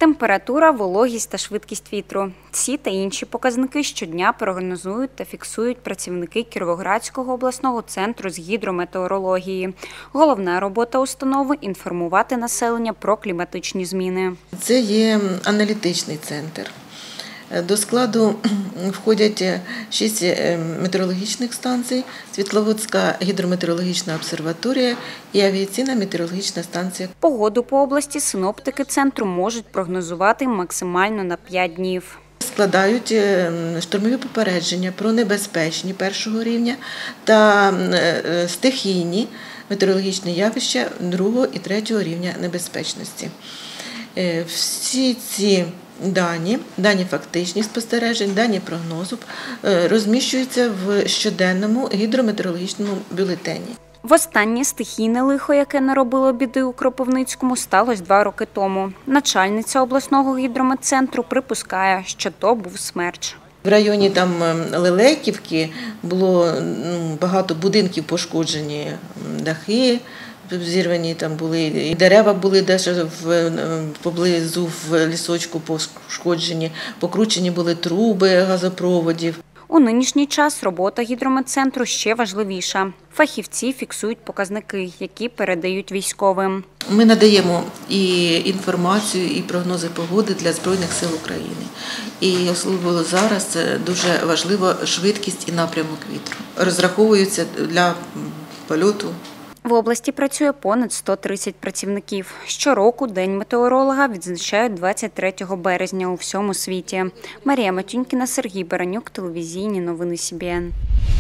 Температура, вологість та швидкість вітру. Ці та інші показники щодня прогнозують та фіксують працівники Кіровоградського обласного центру з гідрометеорології. Головна робота установи – інформувати населення про кліматичні зміни. Це є аналітичний центр. До складу входять 6 метеорологічних станцій, Світловодська гідрометеорологічна обсерваторія і авіаційна метеорологічна станція. Погоду по області синоптики центру можуть прогнозувати максимально на 5 днів. Складають штормові попередження про небезпечні першого рівня та стихійні метеорологічні явища 2 і 3 рівня небезпечності. Всі ці дані фактичних спостережень, дані прогнозу розміщуються в щоденному гідрометеорологічному бюлетені. Востаннє стихійне лихо, яке наробило біди у Кропивницькому, сталося 2 роки тому. Начальниця обласного гідрометцентру припускає, що то був смерч. В районі Лелеківки було багато будинків пошкоджені, дахи зірвані, там були і дерева були поблизу в лісочку пошкоджені, покручені були труби газопроводів. У нинішній час робота гідрометцентру ще важливіша. Фахівці фіксують показники, які передають військовим. Ми надаємо і інформацію, і прогнози погоди для Збройних сил України. І особливо зараз це дуже важлива швидкість і напрямок вітру. Розраховуються для польоту. В області працює понад 130 працівників. Щороку День метеоролога відзначають 23 березня у всьому світі. Марія Матюнькіна, Сергій Баранюк, телевізійні новини СІБІН.